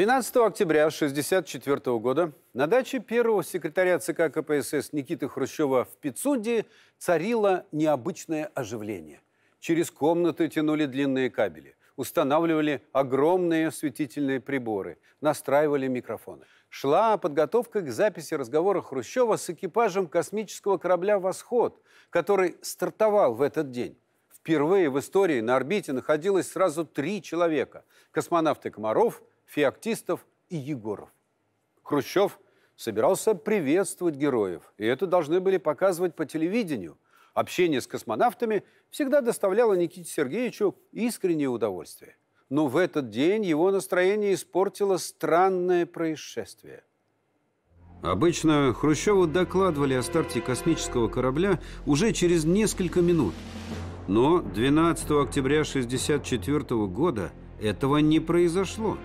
12 октября 1964 года на даче первого секретаря ЦК КПСС Никиты Хрущева в Пицунде царило необычное оживление. Через комнаты тянули длинные кабели, устанавливали огромные осветительные приборы, настраивали микрофоны. Шла подготовка к записи разговора Хрущева с экипажем космического корабля «Восход», который стартовал в этот день. Впервые в истории на орбите находилось сразу 3 человека – космонавты Комаров, Феоктистов и Егоров. Хрущев собирался приветствовать героев, и это должны были показывать по телевидению. Общение с космонавтами всегда доставляло Никите Сергеевичу искреннее удовольствие. Но в этот день его настроение испортило странное происшествие. Обычно Хрущеву докладывали о старте космического корабля уже через несколько минут. Но 12 октября 1964 года этого не произошло.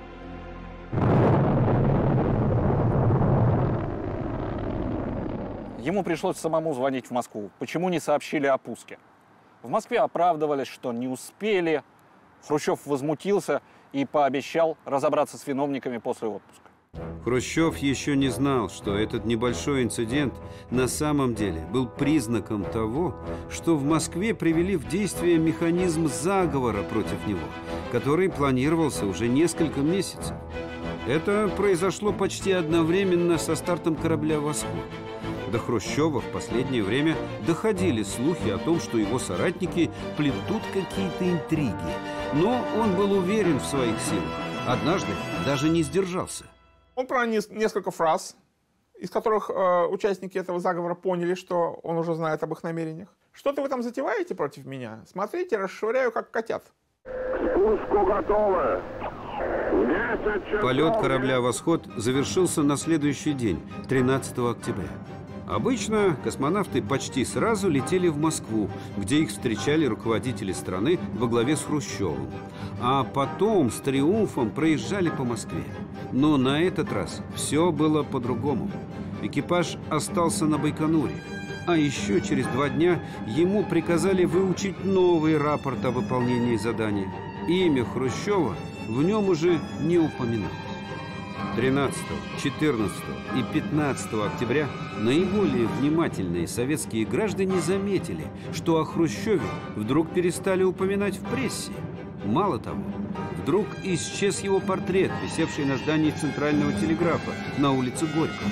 Ему пришлось самому звонить в Москву. Почему не сообщили о пуске? В Москве оправдывались, что не успели. Хрущев возмутился и пообещал разобраться с виновниками после отпуска. Хрущев еще не знал, что этот небольшой инцидент на самом деле был признаком того, что в Москве привели в действие механизм заговора против него, который планировался уже несколько месяцев. Это произошло почти одновременно со стартом корабля «Восход». До Хрущева в последнее время доходили слухи о том, что его соратники плетут какие-то интриги. Но он был уверен в своих силах. Однажды даже не сдержался. Он пронес несколько фраз, из которых участники этого заговора поняли, что он уже знает об их намерениях. Что-то вы там затеваете против меня? Смотрите, расшвыряю, как котят. К спуску готово. Полет корабля «Восход» завершился на следующий день, 13 октября. Обычно космонавты почти сразу летели в Москву, где их встречали руководители страны во главе с Хрущевым. А потом с триумфом проезжали по Москве. Но на этот раз все было по-другому. Экипаж остался на Байконуре. А еще через 2 дня ему приказали выучить новый рапорт о выполнении задания. Имя Хрущева в нем уже не упоминалось. 13, 14 и 15 октября наиболее внимательные советские граждане заметили, что о Хрущеве вдруг перестали упоминать в прессе. Мало того, вдруг исчез его портрет, висевший на здании Центрального телеграфа на улице Горького.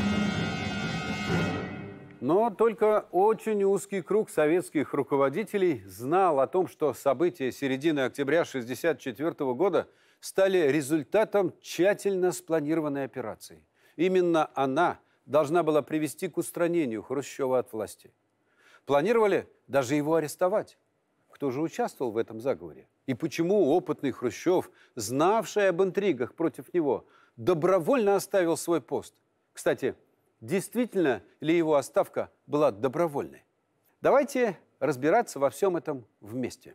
Но только очень узкий круг советских руководителей знал о том, что события середины октября 1964 года стали результатом тщательно спланированной операции. Именно она должна была привести к устранению Хрущева от власти. Планировали даже его арестовать. Кто же участвовал в этом заговоре? И почему опытный Хрущев, знавший об интригах против него, добровольно оставил свой пост? Кстати, действительно ли его отставка была добровольной? Давайте разбираться во всем этом вместе.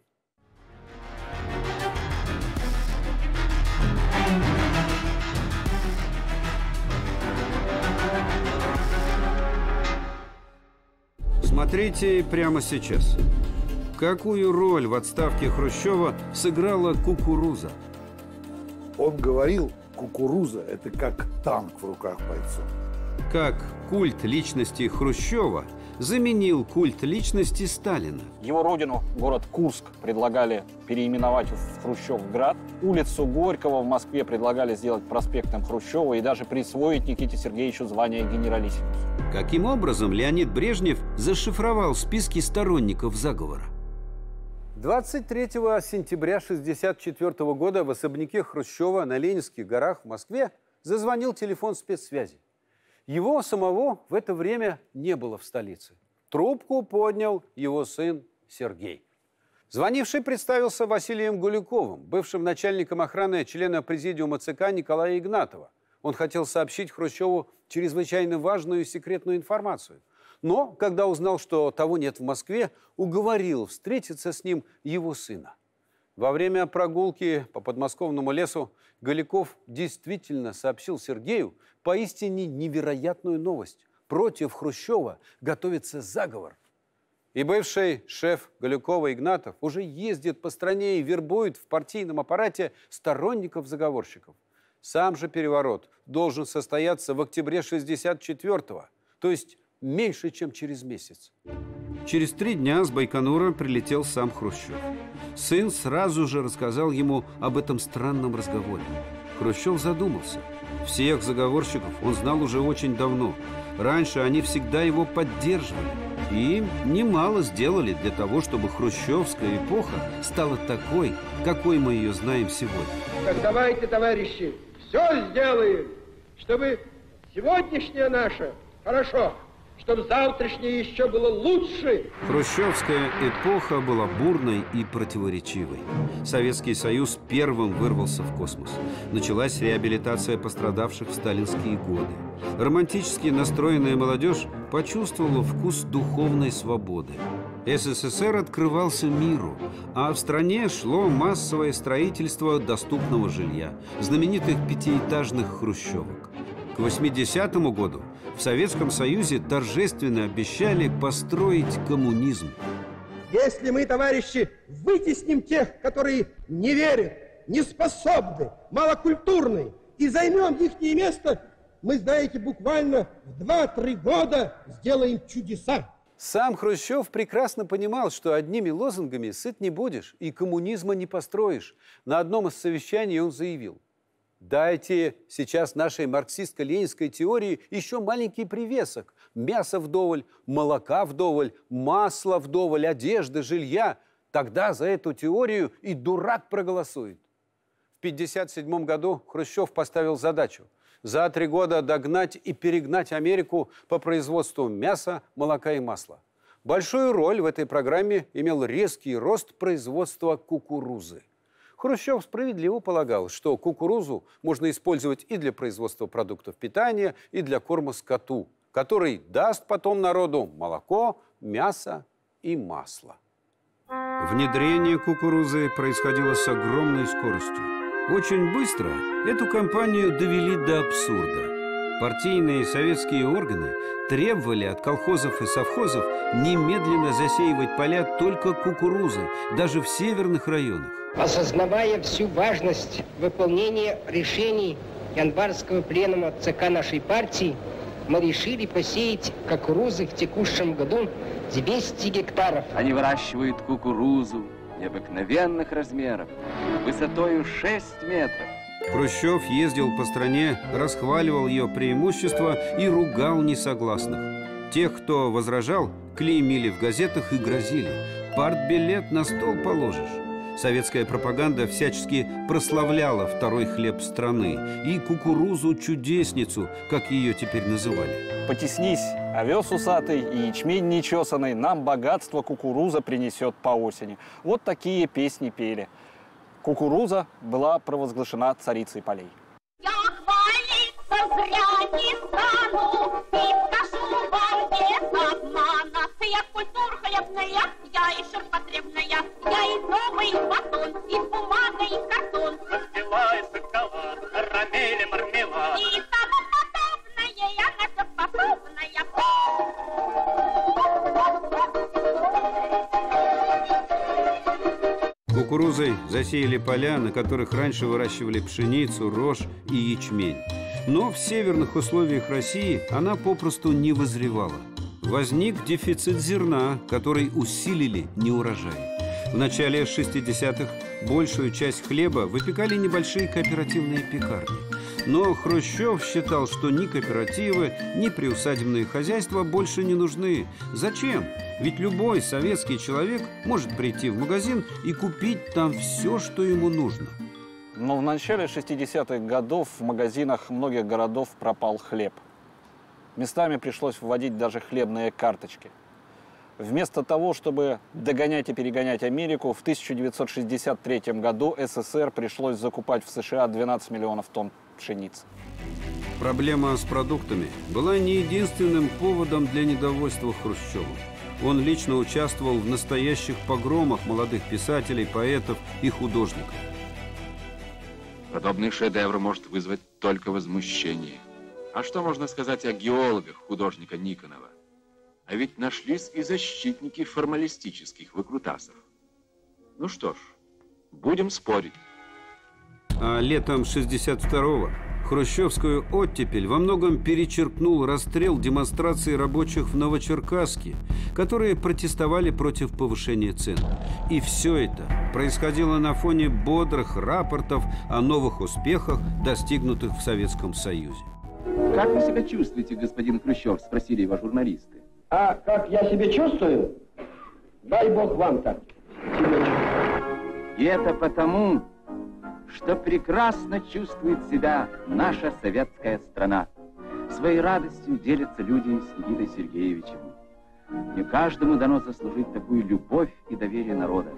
Смотрите прямо сейчас. Какую роль в отставке Хрущева сыграла кукуруза? Он говорил, кукуруза – это как танк в руках бойцов. Как культ личности Хрущева заменил культ личности Сталина. Его родину, город Курск, предлагали переименовать в Хрущевград. Улицу Горького в Москве предлагали сделать проспектом Хрущева и даже присвоить Никите Сергеевичу звание генералиссимус. Каким образом Леонид Брежнев зашифровал списки сторонников заговора? 23 сентября 1964 года в особняке Хрущева на Ленинских горах в Москве зазвонил телефон спецсвязи. Его самого в это время не было в столице. Трубку поднял его сын Сергей. Звонивший представился Василием Гуликовым, бывшим начальником охраны члена президиума ЦК Николая Игнатова. Он хотел сообщить Хрущеву чрезвычайно важную и секретную информацию. Но, когда узнал, что того нет в Москве, уговорил встретиться с ним его сына. Во время прогулки по подмосковному лесу Голиков действительно сообщил Сергею поистине невероятную новость. Против Хрущева готовится заговор. И бывший шеф Голикова Игнатов уже ездит по стране и вербует в партийном аппарате сторонников заговорщиков. Сам же переворот должен состояться в октябре 1964-го, то есть меньше, чем через месяц. Через 3 дня с Байконура прилетел сам Хрущев. Сын сразу же рассказал ему об этом странном разговоре. Хрущев задумался. Всех заговорщиков он знал уже очень давно. Раньше они всегда его поддерживали. И немало сделали для того, чтобы хрущевская эпоха стала такой, какой мы ее знаем сегодня. Так давайте, товарищи, все сделаем, чтобы сегодняшнее наше хорошо, чтобы завтрашнее еще было лучше. Хрущевская эпоха была бурной и противоречивой. Советский Союз первым вырвался в космос. Началась реабилитация пострадавших в сталинские годы. Романтически настроенная молодежь почувствовала вкус духовной свободы. СССР открывался миру, а в стране шло массовое строительство доступного жилья, знаменитых 5-этажных хрущевок. К 80-му году в Советском Союзе торжественно обещали построить коммунизм. Если мы, товарищи, вытесним тех, которые не верят, не способны, малокультурны, и займем их место, мы, знаете, буквально в 2-3 года сделаем чудеса. Сам Хрущев прекрасно понимал, что одними лозунгами сыт не будешь и коммунизма не построишь. На одном из совещаний он заявил: дайте сейчас нашей марксистско-ленинской теории еще маленький привесок. Мяса вдоволь, молока вдоволь, масла вдоволь, одежды, жилья. Тогда за эту теорию и дурак проголосует. В 1957 году Хрущев поставил задачу за 3 года догнать и перегнать Америку по производству мяса, молока и масла. Большую роль в этой программе имел резкий рост производства кукурузы. Хрущев справедливо полагал, что кукурузу можно использовать и для производства продуктов питания, и для корма скоту, который даст потом народу молоко, мясо и масло. Внедрение кукурузы происходило с огромной скоростью. Очень быстро эту кампанию довели до абсурда. Партийные советские органы требовали от колхозов и совхозов немедленно засеивать поля только кукурузой, даже в северных районах. Осознавая всю важность выполнения решений январского пленума ЦК нашей партии, мы решили посеять кукурузы в текущем году 200 гектаров. Они выращивают кукурузу необыкновенных размеров, высотою 6 метров. Хрущев ездил по стране, расхваливал ее преимущества и ругал несогласных. Тех, кто возражал, клеймили в газетах и грозили: партбилет на стол положишь. Советская пропаганда всячески прославляла второй хлеб страны и кукурузу-чудесницу, как ее теперь называли. Потеснись, овес усатый и ячмень нечесанный, нам богатство кукуруза принесет по осени. Вот такие песни пели. Кукуруза была провозглашена царицей полей. Я хвалиться зря не стану, и скажу вам без обмана. Я культура хлебная, я еще потребная, я и новый батон, и бумага, и картон. Пастила и шоколад, карамель и мармелад. И тому подобное, я на все способная. Кукурузой засеяли поля, на которых раньше выращивали пшеницу, рожь и ячмень. Но в северных условиях России она попросту не вызревала. Возник дефицит зерна, который усилили неурожай. В начале 60-х большую часть хлеба выпекали небольшие кооперативные пекарни. Но Хрущев считал, что ни кооперативы, ни приусадебные хозяйства больше не нужны. Зачем? Ведь любой советский человек может прийти в магазин и купить там все, что ему нужно. Но в начале 60-х годов в магазинах многих городов пропал хлеб. Местами пришлось вводить даже хлебные карточки. Вместо того, чтобы догонять и перегонять Америку, в 1963 году СССР пришлось закупать в США 12 миллионов тонн пшеницы. Проблема с продуктами была не единственным поводом для недовольства Хрущевым. Он лично участвовал в настоящих погромах молодых писателей, поэтов и художников. Подобный шедевр может вызвать только возмущение. А что можно сказать о геологах художника Никонова? А ведь нашлись и защитники формалистических выкрутасов. Ну что ж, будем спорить. А летом 1962-го хрущевскую оттепель во многом перечеркнул расстрел демонстраций рабочих в Новочеркасске, которые протестовали против повышения цен. И все это происходило на фоне бодрых рапортов о новых успехах, достигнутых в Советском Союзе. Как вы себя чувствуете, господин Хрущев, спросили его журналисты. А как я себя чувствую? Дай бог вам так себя чувствовать. И это потому, что прекрасно чувствует себя наша советская страна. Своей радостью делятся люди с Никитой Сергеевичем. Не каждому дано заслужить такую любовь и доверие народа.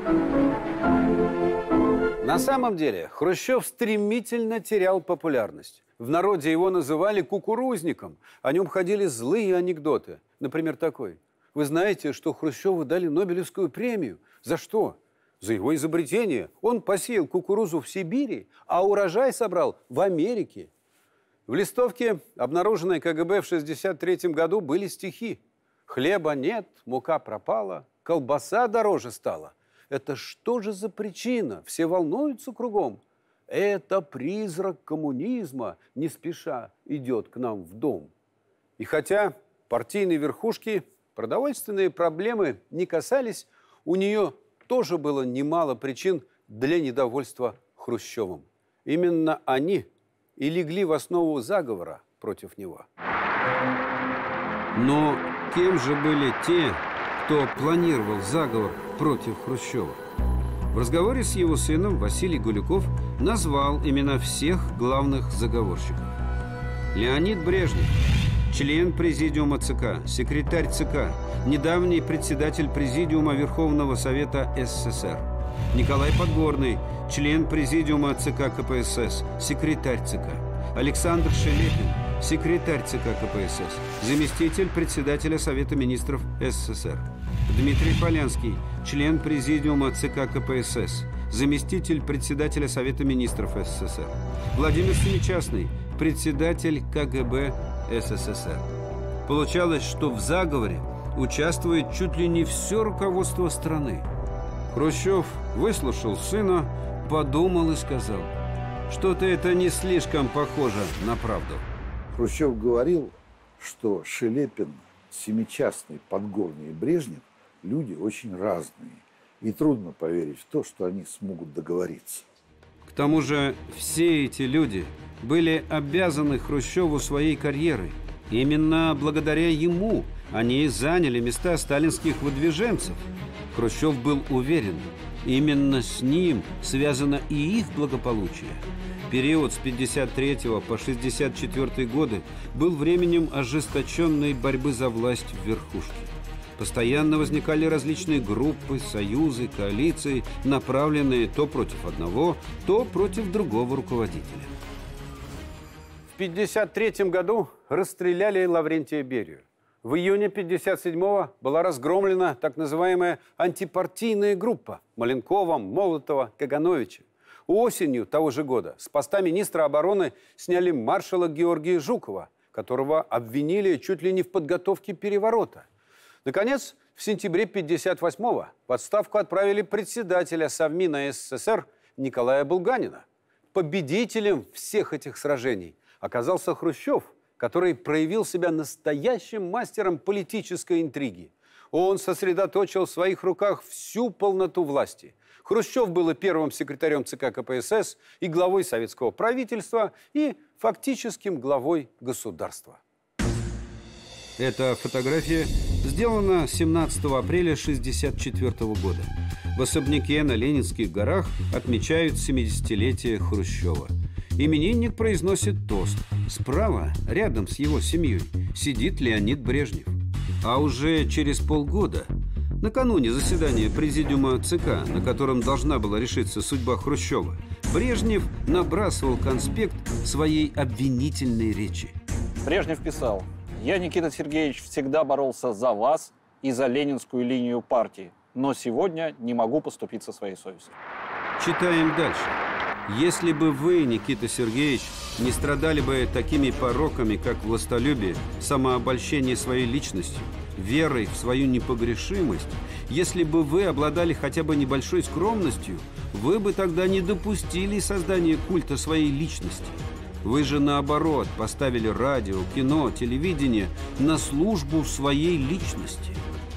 На самом деле Хрущев стремительно терял популярность. В народе его называли кукурузником. О нем ходили злые анекдоты. Например, такой. Вы знаете, что Хрущеву дали Нобелевскую премию? За что? За его изобретение. Он посеял кукурузу в Сибири, а урожай собрал в Америке. В листовке, обнаруженной КГБ в 1963 году, были стихи. «Хлеба нет, мука пропала, колбаса дороже стала. Это что же за причина? Все волнуются кругом. Это призрак коммунизма не спеша идет к нам в дом». И хотя партийной верхушки продовольственные проблемы не касались, у нее тоже было немало причин для недовольства Хрущевым. Именно они и легли в основу заговора против него. Но кем же были те, кто планировал заговор против Хрущева? В разговоре с его сыном Василий Гулюков назвал имена всех главных заговорщиков. Леонид Брежнев, член Президиума ЦК, секретарь ЦК, недавний председатель Президиума Верховного Совета СССР. Николай Подгорный, член Президиума ЦК КПСС, секретарь ЦК. Александр Шелепин, секретарь ЦК КПСС, заместитель председателя Совета министров СССР. Дмитрий Полянский, член Президиума ЦК КПСС, заместитель председателя Совета министров СССР. Владимир Семичастный, председатель КГБ СССР. Получалось, что в заговоре участвует чуть ли не все руководство страны. Хрущев выслушал сына, подумал и сказал: что-то это не слишком похоже на правду. Хрущев говорил, что Шелепин, Семичастный, Подгорный и Брежнев – люди очень разные. И трудно поверить в то, что они смогут договориться. К тому же все эти люди были обязаны Хрущеву своей карьерой. Именно благодаря ему они заняли места сталинских выдвиженцев. Хрущев был уверен, именно с ним связано и их благополучие. Период с 1953 по 1964 годы был временем ожесточенной борьбы за власть в верхушке. Постоянно возникали различные группы, союзы, коалиции, направленные то против одного, то против другого руководителя. В 1953 году расстреляли Лаврентия Берию. В июне 1957-го была разгромлена так называемая антипартийная группа Маленкова, Молотова, Кагановича. Осенью того же года с поста министра обороны сняли маршала Георгия Жукова, которого обвинили чуть ли не в подготовке переворота. Наконец, в сентябре 1958-го в отставку отправили председателя Совмина СССР Николая Булганина. Победителем всех этих сражений оказался Хрущев, который проявил себя настоящим мастером политической интриги. Он сосредоточил в своих руках всю полноту власти. Хрущев был и первым секретарем ЦК КПСС, и главой советского правительства, и фактическим главой государства. Эта фотография сделана 17 апреля 1964 года. В особняке на Ленинских горах отмечают 70-летие Хрущева. Именинник произносит тост. Справа, рядом с его семьей, сидит Леонид Брежнев. А уже через полгода, накануне заседания Президиума ЦК, на котором должна была решиться судьба Хрущева, Брежнев набрасывал конспект своей обвинительной речи. Брежнев писал: «Я, Никита Сергеевич, всегда боролся за вас и за ленинскую линию партии, но сегодня не могу поступиться своей совестью». Читаем дальше. Если бы вы, Никита Сергеевич, не страдали бы такими пороками, как властолюбие, самообольщение своей личностью, верой в свою непогрешимость, если бы вы обладали хотя бы небольшой скромностью, вы бы тогда не допустили создания культа своей личности. Вы же, наоборот, поставили радио, кино, телевидение на службу своей личности.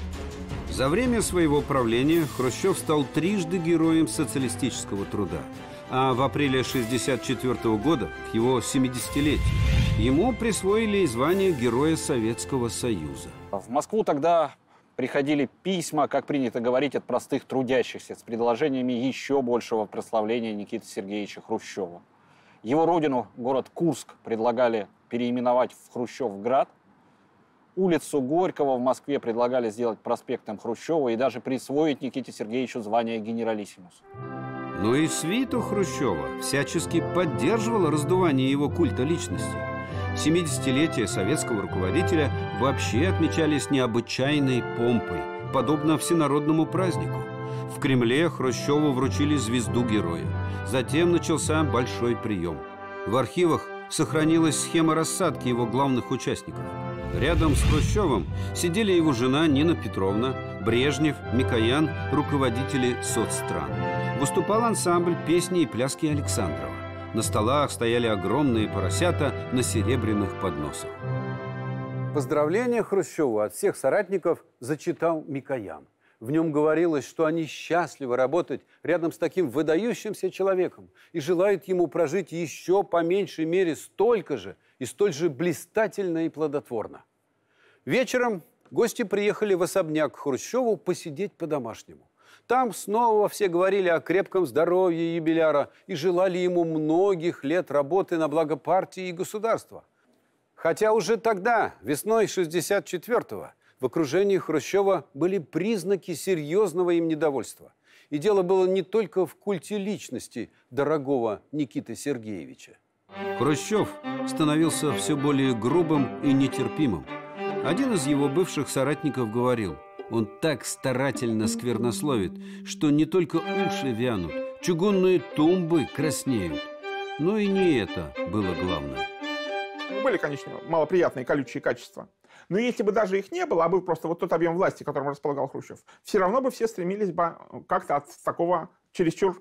За время своего правления Хрущев стал трижды героем социалистического труда. А в апреле 1964 года, к его 70-летию, ему присвоили звание Героя Советского Союза. В Москву тогда приходили письма, как принято говорить, от простых трудящихся с предложениями еще большего прославления Никиты Сергеевича Хрущева. Его родину, город Курск, предлагали переименовать в Хрущевград. Улицу Горького в Москве предлагали сделать проспектом Хрущева и даже присвоить Никите Сергеевичу звание генералиссимус. Но и свиту Хрущева всячески поддерживало раздувание его культа личности. 70-летие советского руководителя вообще отмечались необычайной помпой, подобно всенародному празднику. В Кремле Хрущеву вручили звезду героя. Затем начался большой прием. В архивах сохранилась схема рассадки его главных участников. Рядом с Хрущевым сидели его жена Нина Петровна, Брежнев, Микоян, руководители соцстран. Выступал ансамбль песни и пляски Александрова. На столах стояли огромные поросята на серебряных подносах. Поздравления Хрущеву от всех соратников зачитал Микоян. В нем говорилось, что они счастливы работать рядом с таким выдающимся человеком и желают ему прожить еще по меньшей мере столько же и столь же блистательно и плодотворно. Вечером гости приехали в особняк к Хрущеву посидеть по-домашнему. Там снова все говорили о крепком здоровье юбиляра и желали ему многих лет работы на благо партии и государства. Хотя уже тогда, весной 1964-го, в окружении Хрущева были признаки серьезного им недовольства. И дело было не только в культе личности дорогого Никиты Сергеевича. Хрущев становился все более грубым и нетерпимым. Один из его бывших соратников говорил: он так старательно сквернословит, что не только уши вянут, чугунные тумбы краснеют. Но и не это было главное. Были, конечно, малоприятные колючие качества. Но если бы даже их не было, а был просто вот тот объем власти, которым располагал Хрущев, все равно бы все стремились бы как-то от такого чересчур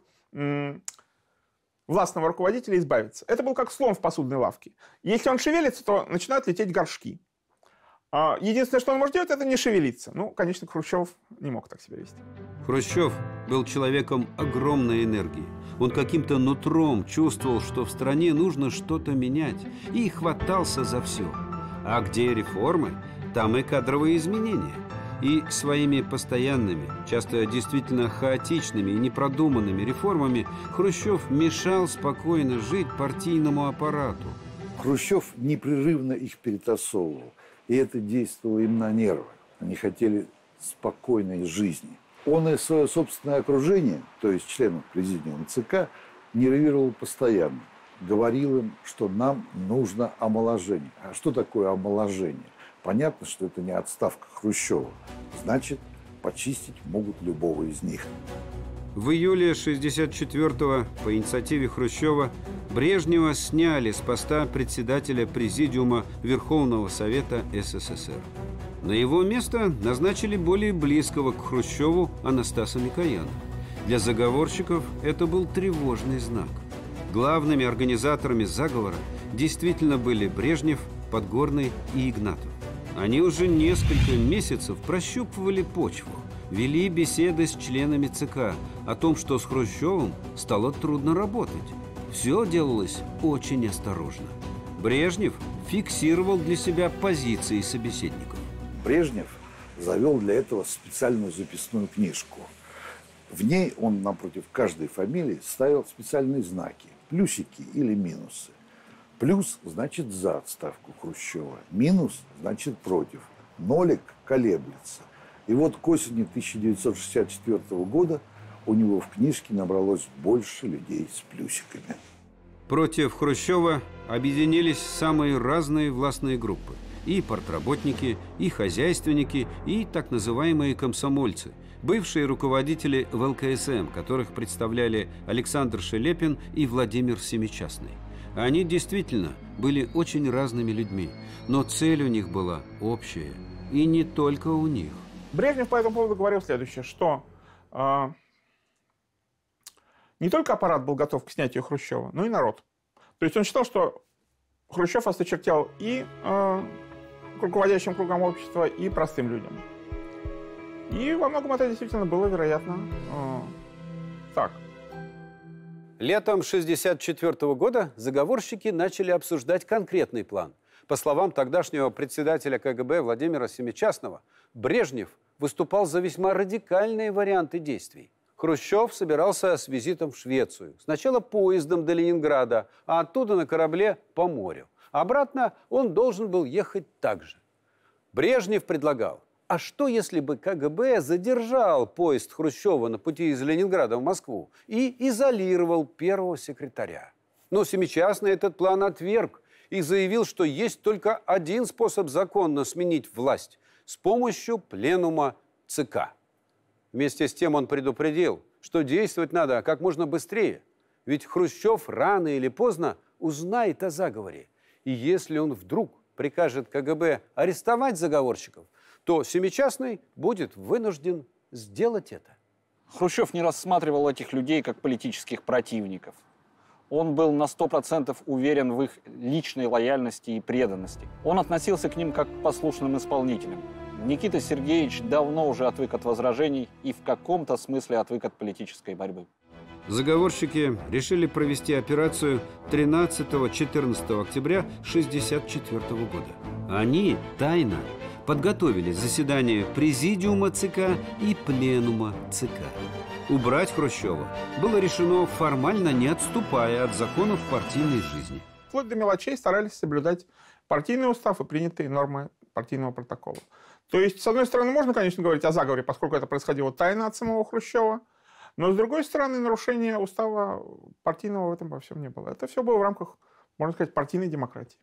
властного руководителя избавиться. Это был как слон в посудной лавке. Если он шевелится, то начинают лететь горшки. Единственное, что он может делать, это не шевелиться. Ну, конечно, Хрущев не мог так себя вести. Хрущев был человеком огромной энергии. Он каким-то нутром чувствовал, что в стране нужно что-то менять, и хватался за все. А где реформы, там и кадровые изменения. И своими постоянными, часто действительно хаотичными и непродуманными реформами Хрущев мешал спокойно жить партийному аппарату. Хрущев непрерывно их перетасовывал, и это действовало им на нервы. Они хотели спокойной жизни. Он и свое собственное окружение, то есть членов президиума ЦК, нервировал постоянно. Говорил им, что нам нужно омоложение. А что такое омоложение? Понятно, что это не отставка Хрущева. Значит, почистить могут любого из них. В июле 1964-го по инициативе Хрущева Брежнева сняли с поста председателя Президиума Верховного Совета СССР. На его место назначили более близкого к Хрущеву Анастаса Микояна. Для заговорщиков это был тревожный знак. Главными организаторами заговора действительно были Брежнев, Подгорный и Игнатов. Они уже несколько месяцев прощупывали почву, вели беседы с членами ЦК о том, что с Хрущевым стало трудно работать. Все делалось очень осторожно. Брежнев фиксировал для себя позиции собеседников. Брежнев завел для этого специальную записную книжку. В ней он напротив каждой фамилии ставил специальные знаки, плюсики или минусы. Плюс значит за отставку Хрущева, минус значит против, нолик колеблется. И вот к осени 1964 года у него в книжке набралось больше людей с плюсиками. Против Хрущева объединились самые разные властные группы. И партработники, и хозяйственники, и так называемые комсомольцы, бывшие руководители ВЛКСМ, которых представляли Александр Шелепин и Владимир Семичастный. Они действительно были очень разными людьми, но цель у них была общая. И не только у них. Брежнев по этому поводу говорил следующее, что не только аппарат был готов к снятию Хрущева, но и народ. То есть он считал, что Хрущев осточертел и руководящим кругам общества, и простым людям. И во многом это действительно было, вероятно, так. Летом 1964 года заговорщики начали обсуждать конкретный план. По словам тогдашнего председателя КГБ Владимира Семичастного, Брежнев выступал за весьма радикальные варианты действий. Хрущев собирался с визитом в Швецию. Сначала поездом до Ленинграда, а оттуда на корабле по морю. Обратно он должен был ехать так же. Брежнев предлагал: а что, если бы КГБ задержал поезд Хрущева на пути из Ленинграда в Москву и изолировал первого секретаря? Но Семичастный этот план отверг и заявил, что есть только один способ законно сменить власть – с помощью пленума ЦК. Вместе с тем он предупредил, что действовать надо как можно быстрее, ведь Хрущев рано или поздно узнает о заговоре. И если он вдруг прикажет КГБ арестовать заговорщиков, то Семичастный будет вынужден сделать это. Хрущев не рассматривал этих людей как политических противников. Он был на 100% уверен в их личной лояльности и преданности. Он относился к ним как к послушным исполнителям. Никита Сергеевич давно уже отвык от возражений и в каком-то смысле отвык от политической борьбы. Заговорщики решили провести операцию 13-14 октября 1964 года. Они тайно подготовили заседание Президиума ЦК и Пленума ЦК. Убрать Хрущева было решено формально, не отступая от законов партийной жизни. Вплоть до мелочей старались соблюдать партийный устав и принятые нормы партийного протокола. То есть, с одной стороны, можно, конечно, говорить о заговоре, поскольку это происходило тайно от самого Хрущева, но, с другой стороны, нарушения устава партийного в этом во всем не было. Это все было в рамках, можно сказать, партийной демократии.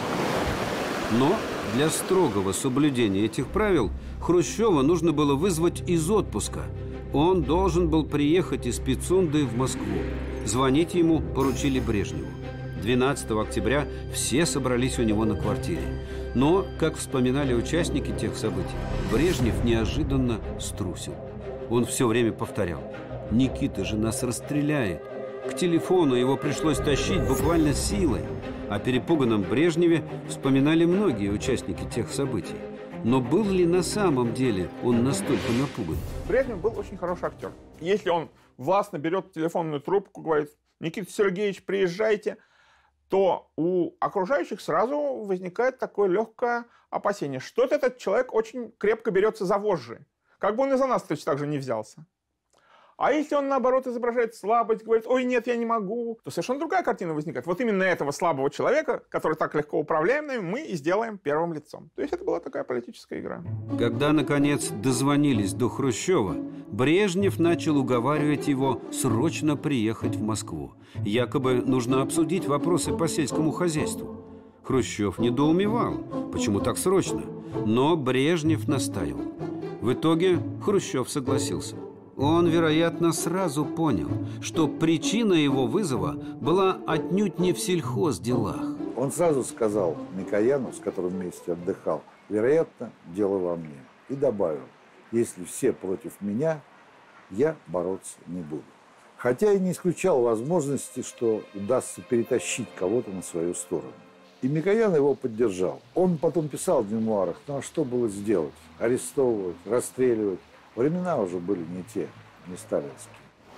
Но для строгого соблюдения этих правил Хрущева нужно было вызвать из отпуска. Он должен был приехать из Пицунды в Москву. Звонить ему поручили Брежневу. 12 октября все собрались у него на квартире. Но, как вспоминали участники тех событий, Брежнев неожиданно струсил. Он все время повторял: «Никита же нас расстреляет». К телефону его пришлось тащить буквально силой. О перепуганном Брежневе вспоминали многие участники тех событий. Но был ли на самом деле он настолько напуган? Брежнев был очень хороший актер. Если он властно берет телефонную трубку, говорит: «Никита Сергеевич, приезжайте», то у окружающих сразу возникает такое легкое опасение, что этот человек очень крепко берется за вожжи. Как бы он и за нас точно так же не взялся. А если он, наоборот, изображает слабость, говорит: «Ой, нет, я не могу», то совершенно другая картина возникает. Вот именно этого слабого человека, который так легко управляемый, мы и сделаем первым лицом. То есть это была такая политическая игра. Когда, наконец, дозвонились до Хрущева, Брежнев начал уговаривать его срочно приехать в Москву. Якобы нужно обсудить вопросы по сельскому хозяйству. Хрущев недоумевал, почему так срочно, но Брежнев настаивал. В итоге Хрущев согласился. Он, вероятно, сразу понял, что причина его вызова была отнюдь не в сельхозделах. Он сразу сказал Микояну, с которым вместе отдыхал: «Вероятно, дело во мне». И добавил: «Если все против меня, я бороться не буду». Хотя и не исключал возможности, что удастся перетащить кого-то на свою сторону. И Микоян его поддержал. Он потом писал в мемуарах: ну а что было сделать? Арестовывать, расстреливать. Времена уже были не те, не сталинские.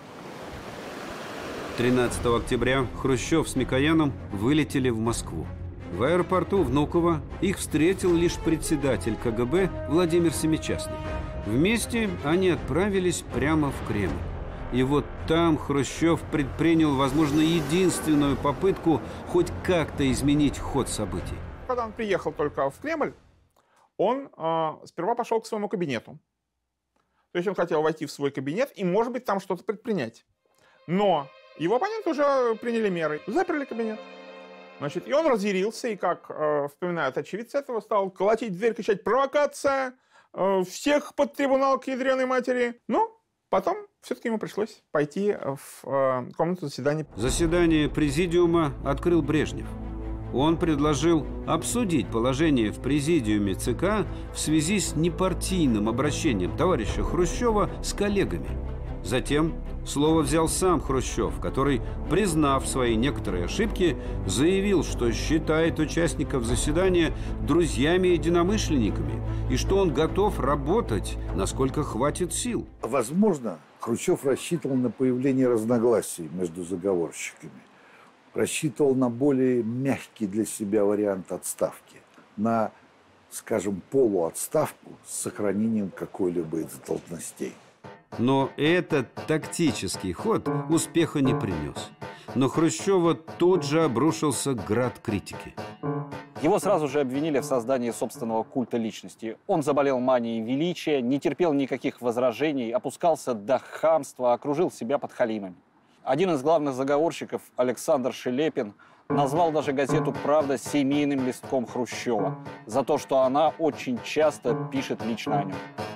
13 октября Хрущев с Микояном вылетели в Москву. В аэропорту Внуково их встретил лишь председатель КГБ Владимир Семичастный. Вместе они отправились прямо в Кремль. И вот там Хрущев предпринял, возможно, единственную попытку хоть как-то изменить ход событий. Когда он приехал только в Кремль, он сперва пошел к своему кабинету. То есть он хотел войти в свой кабинет и, может быть, там что-то предпринять. Но его оппоненты уже приняли меры, заперли кабинет. Значит, и он разъярился, и, как вспоминают очевидцы этого, стал колотить в дверь, кричать: «Провокация! Всех под трибунал к ядреной матери!» Но потом все-таки ему пришлось пойти в комнату заседаний. Заседание Президиума открыл Брежнев. Он предложил обсудить положение в Президиуме ЦК в связи с непартийным обращением товарища Хрущева с коллегами. Затем слово взял сам Хрущев, который, признав свои некоторые ошибки, заявил, что считает участников заседания друзьями-единомышленниками и что он готов работать, насколько хватит сил. Возможно, Хрущев рассчитывал на появление разногласий между заговорщиками. Рассчитывал на более мягкий для себя вариант отставки. На, скажем, полуотставку с сохранением какой-либо из должностей. Но этот тактический ход успеха не принес. На Хрущева тут же обрушился град критики. Его сразу же обвинили в создании собственного культа личности. Он заболел манией величия, не терпел никаких возражений, опускался до хамства, окружил себя подхалимами. Один из главных заговорщиков, Александр Шелепин, назвал даже газету «Правда» семейным листком Хрущева за то, что она очень часто пишет лично о нем.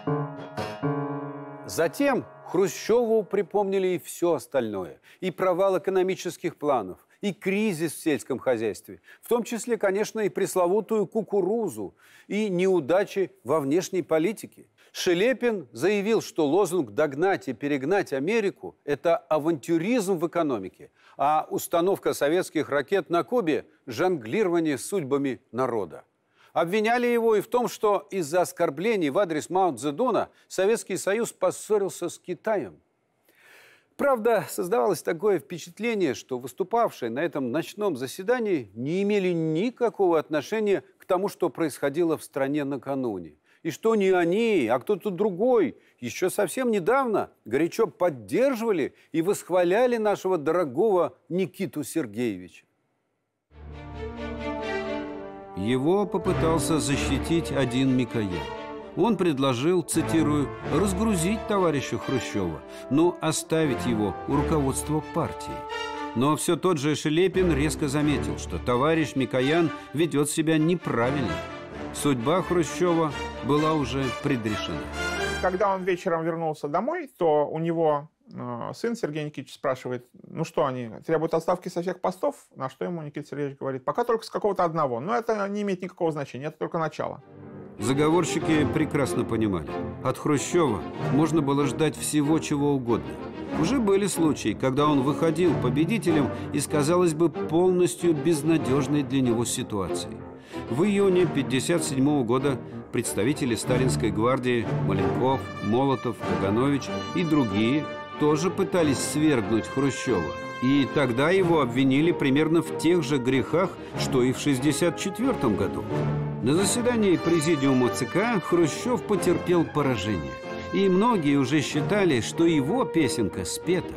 Затем Хрущеву припомнили и все остальное. И провал экономических планов, и кризис в сельском хозяйстве. В том числе, конечно, и пресловутую кукурузу, и неудачи во внешней политике. Шелепин заявил, что лозунг «догнать и перегнать Америку» – это авантюризм в экономике, а установка советских ракет на Кубе – жонглирование судьбами народа. Обвиняли его и в том, что из-за оскорблений в адрес Мао Цзэдуна Советский Союз поссорился с Китаем. Правда, создавалось такое впечатление, что выступавшие на этом ночном заседании не имели никакого отношения к тому, что происходило в стране накануне. И что не они, а кто-то другой еще совсем недавно горячо поддерживали и восхваляли нашего дорогого Никиту Сергеевича. Его попытался защитить один Микоян. Он предложил, цитирую, «разгрузить товарища Хрущева, но оставить его у руководства партии». Но все тот же Шелепин резко заметил, что товарищ Микоян ведет себя неправильно. Судьба Хрущева была уже предрешена. Когда он вечером вернулся домой, то у него сын Сергей Никитич спрашивает, ну что они, требуют отставки со всех постов? На что ему Никита Сергеевич говорит, пока только с какого-то одного. Но это не имеет никакого значения, это только начало. Заговорщики прекрасно понимали, от Хрущева можно было ждать всего чего угодно. Уже были случаи, когда он выходил победителем из, казалось бы, полностью безнадежной для него ситуации. В июне 1957 года представители Сталинской гвардии Маленков, Молотов, Каганович и другие тоже пытались свергнуть Хрущева. И тогда его обвинили примерно в тех же грехах, что и в 1964 году. На заседании президиума ЦК Хрущев потерпел поражение. И многие уже считали, что его песенка спета.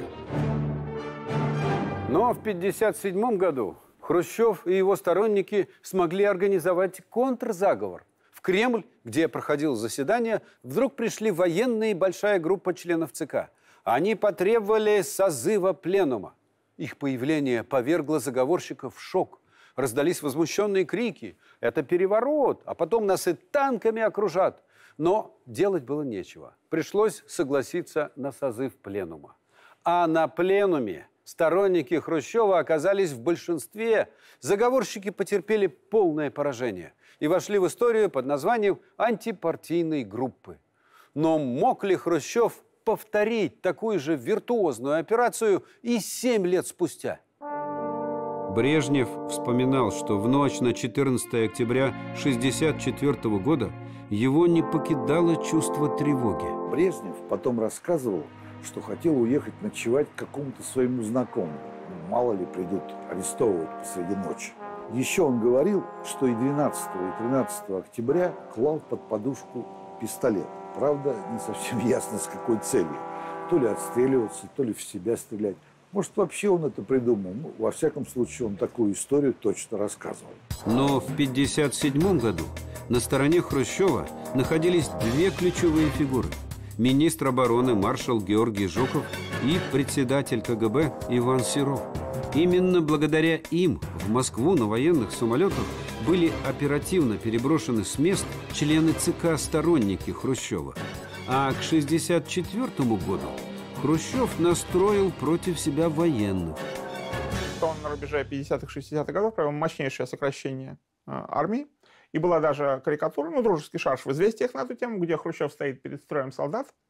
Но в 1957 году Хрущев и его сторонники смогли организовать контрзаговор. В Кремль, где проходило заседание, вдруг пришли военные и большая группа членов ЦК. Они потребовали созыва пленума. Их появление повергло заговорщиков в шок. Раздались возмущенные крики. Это переворот, а потом нас и танками окружат. Но делать было нечего. Пришлось согласиться на созыв пленума. А на пленуме сторонники Хрущева оказались в большинстве. Заговорщики потерпели полное поражение и вошли в историю под названием антипартийной группы. Но мог ли Хрущев повторить такую же виртуозную операцию и 7 лет спустя? Брежнев вспоминал, что в ночь на 14 октября 1964 года его не покидало чувство тревоги. Брежнев потом рассказывал, что хотел уехать ночевать к какому-то своему знакомому. Мало ли придут арестовывать посреди ночи. Еще он говорил, что и 12 и 13 октября клал под подушку пистолет. Правда, не совсем ясно, с какой целью. То ли отстреливаться, то ли в себя стрелять. Может, вообще он это придумал. Ну, во всяком случае, он такую историю точно рассказывал. Но в 1957 году на стороне Хрущева находились две ключевые фигуры. Министр обороны маршал Георгий Жуков и председатель КГБ Иван Серов. Именно благодаря им в Москву на военных самолетах были оперативно переброшены с мест члены ЦК-сторонники Хрущева. А к 1964 году Хрущев настроил против себя военных. Он на рубеже 50-х, 60-х годов провел мощнейшее сокращение армии. И была даже карикатура, дружеский шарж в «Известиях» на эту тему, где Хрущев стоит перед строем солдат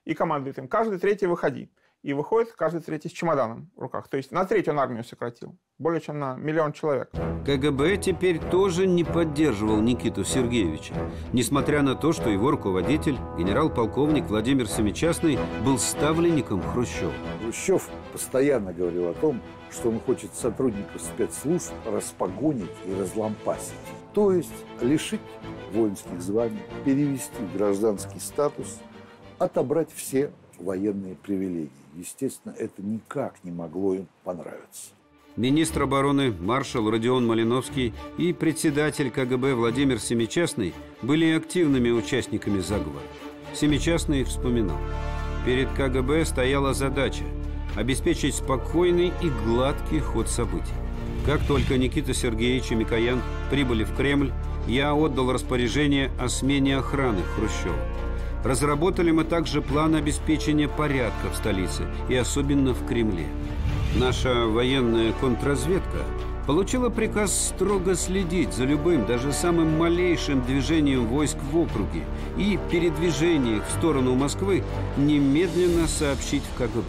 и командует им: каждый третий выходи. И выходит каждый третий с чемоданом в руках. То есть на треть он армию сократил. Более чем на 1 миллион человек. КГБ теперь тоже не поддерживал Никиту Сергеевича, несмотря на то, что его руководитель, генерал-полковник Владимир Семичастный, был ставленником Хрущева. Хрущев постоянно говорил о том, что он хочет сотрудников спецслужб распогонить и разлампасить. То есть лишить воинских званий, перевести в гражданский статус, отобрать все военные привилегии. Естественно, это никак не могло им понравиться. Министр обороны маршал Родион Малиновский и председатель КГБ Владимир Семичастный были активными участниками заговора. Семичастный вспоминал: перед КГБ стояла задача обеспечить спокойный и гладкий ход событий. Как только Никита Сергеевич и Микоян прибыли в Кремль, я отдал распоряжение о смене охраны Хрущева. Разработали мы также план обеспечения порядка в столице и особенно в Кремле. Наша военная контрразведка получила приказ строго следить за любым, даже самым малейшим движением войск в округе и передвижение их в сторону Москвы немедленно сообщить в КГБ.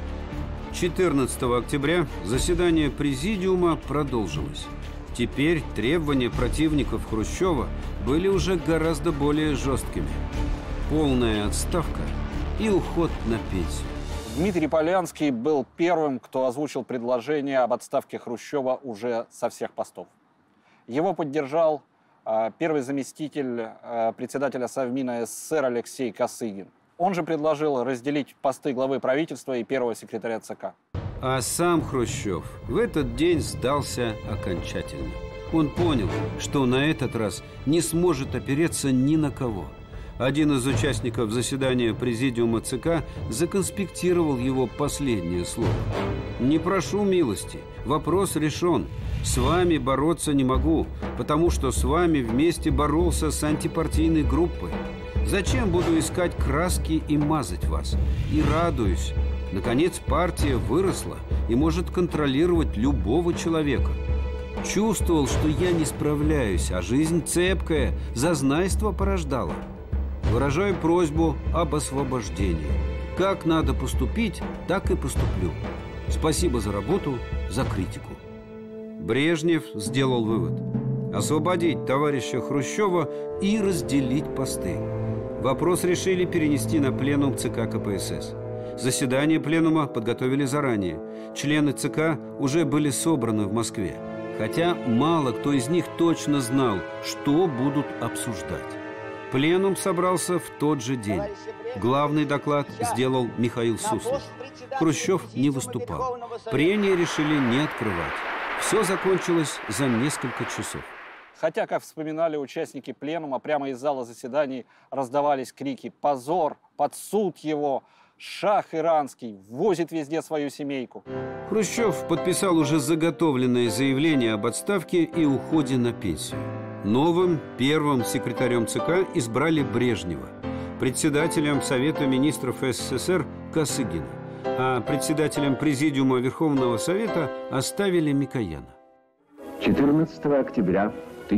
14 октября заседание Президиума продолжилось. Теперь требования противников Хрущева были уже гораздо более жесткими. Полная отставка и уход на пенсию. Дмитрий Полянский был первым, кто озвучил предложение об отставке Хрущева уже со всех постов. Его поддержал первый заместитель председателя Совмина СССР Алексей Косыгин. Он же предложил разделить посты главы правительства и первого секретаря ЦК. А сам Хрущев в этот день сдался окончательно. Он понял, что на этот раз не сможет опереться ни на кого. Один из участников заседания Президиума ЦК законспектировал его последнее слово. «Не прошу милости, вопрос решен. С вами бороться не могу, потому что с вами вместе боролся с антипартийной группой. Зачем буду искать краски и мазать вас? И радуюсь. Наконец партия выросла и может контролировать любого человека. Чувствовал, что я не справляюсь, а жизнь цепкая, зазнайство порождала. Выражаю просьбу об освобождении. Как надо поступить, так и поступлю. Спасибо за работу, за критику». Брежнев сделал вывод: освободить товарища Хрущева и разделить посты. Вопрос решили перенести на пленум ЦК КПСС. Заседание пленума подготовили заранее. Члены ЦК уже были собраны в Москве. Хотя мало кто из них точно знал, что будут обсуждать. Пленум собрался в тот же день. Главный доклад сделал Михаил Суслов. Хрущев не выступал. Прения решили не открывать. Все закончилось за несколько часов. Хотя, как вспоминали участники пленума, прямо из зала заседаний раздавались крики «Позор! Под суд его! Шах иранский! Возит везде свою семейку!». Хрущев подписал уже заготовленное заявление об отставке и уходе на пенсию. Новым первым секретарем ЦК избрали Брежнева, председателем Совета министров СССР Косыгина, а председателем Президиума Верховного Совета оставили Микояна. 14 октября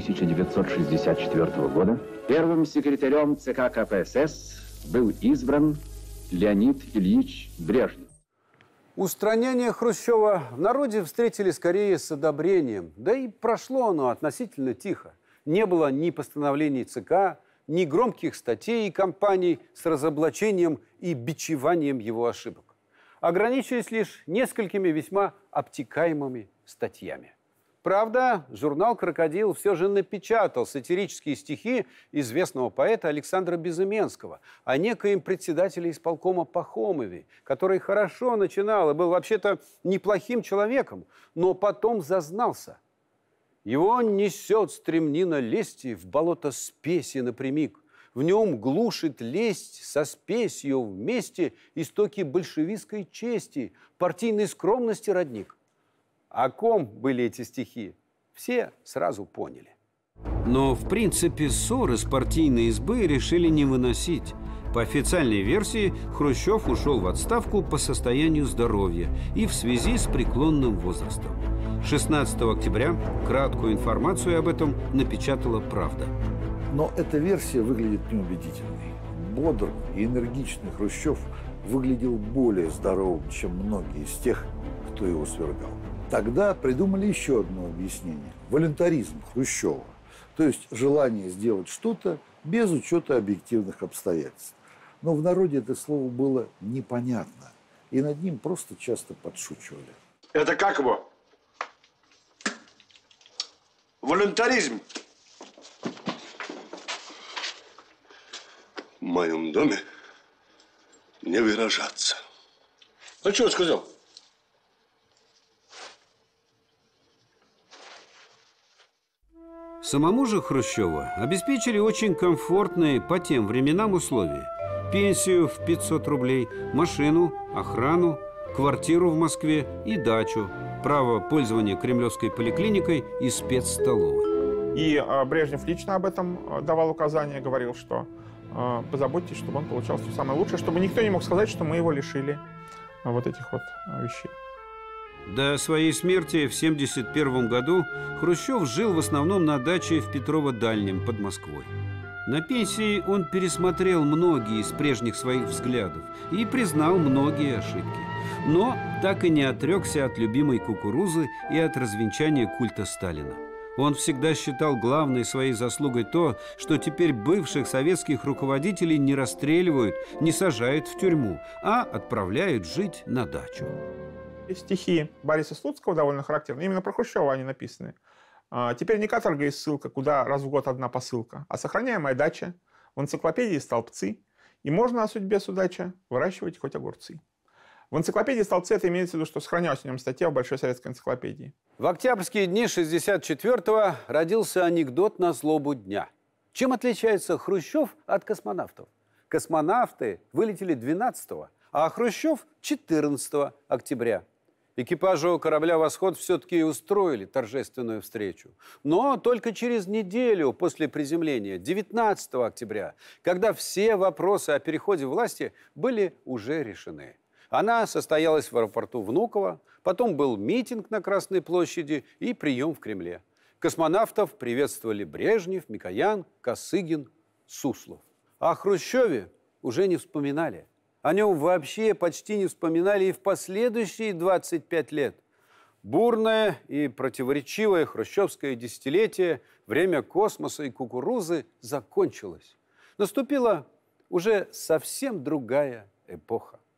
1964 года первым секретарем ЦК КПСС был избран Леонид Ильич Брежнев. Устранение Хрущева в народе встретили скорее с одобрением, да и прошло оно относительно тихо. Не было ни постановлений ЦК, ни громких статей и кампаний с разоблачением и бичеванием его ошибок. Ограничились лишь несколькими весьма обтекаемыми статьями. Правда, журнал «Крокодил» все же напечатал сатирические стихи известного поэта Александра Безыменского о некоем председателе исполкома Пахомове, который хорошо начинал и был вообще-то неплохим человеком, но потом зазнался. Его несет стремнина лести в болото спеси напрямик. В нем глушит лесть со спесью вместе истоки большевистской чести, партийной скромности родник. О ком были эти стихи, все сразу поняли. Но, в принципе, ссоры с партийной избы решили не выносить. По официальной версии, Хрущев ушел в отставку по состоянию здоровья и в связи с преклонным возрастом. 16 октября краткую информацию об этом напечатала «Правда». Но эта версия выглядит неубедительной. бодрый и энергичный Хрущев выглядел более здоровым, чем многие из тех, кто его свергал. Тогда придумали еще одно объяснение – волюнтаризм Хрущева, то есть желание сделать что-то без учета объективных обстоятельств. Но в народе это слово было непонятно, и над ним просто часто подшучивали. Это как его? Волюнтаризм. В моем доме не выражаться. А что я сказал? Самому же Хрущеву обеспечили очень комфортные по тем временам условия. Пенсию в 500 рублей, машину, охрану, квартиру в Москве и дачу, право пользования Кремлевской поликлиникой и спецстоловой. И Брежнев лично об этом давал указания, говорил, что позаботьтесь, чтобы он получал все самое лучшее, чтобы никто не мог сказать, что мы его лишили вот этих вот вещей. До своей смерти в 1971 году Хрущев жил в основном на даче в Петрово-Дальнем под Москвой. На пенсии он пересмотрел многие из прежних своих взглядов и признал многие ошибки. Но так и не отрекся от любимой кукурузы и от развенчания культа Сталина. Он всегда считал главной своей заслугой то, что теперь бывших советских руководителей не расстреливают, не сажают в тюрьму, а отправляют жить на дачу. Стихи Бориса Слуцкого довольно характерны. Именно про Хрущева они написаны. Теперь не каторга и ссылка, куда раз в год одна посылка, а сохраняемая дача, в энциклопедии столбцы, и можно о судьбе судача выращивать хоть огурцы. В энциклопедии столбцы это имеется в виду, что сохранялась в нем статья в Большой советской энциклопедии. В октябрьские дни 1964-го родился анекдот на злобу дня. Чем отличается Хрущев от космонавтов? Космонавты вылетели 12-го, а Хрущев 14 октября. Экипажу корабля «Восход» все-таки устроили торжественную встречу. Но только через неделю после приземления, 19 октября, когда все вопросы о переходе власти были уже решены. Она состоялась в аэропорту Внуково, потом был митинг на Красной площади и прием в Кремле. Космонавтов приветствовали Брежнев, Микоян, Косыгин, Суслов. О Хрущеве уже не вспоминали. О нем вообще почти не вспоминали и в последующие 25 лет. Бурное и противоречивое хрущевское десятилетие, время космоса и кукурузы закончилось. Наступила уже совсем другая эпоха.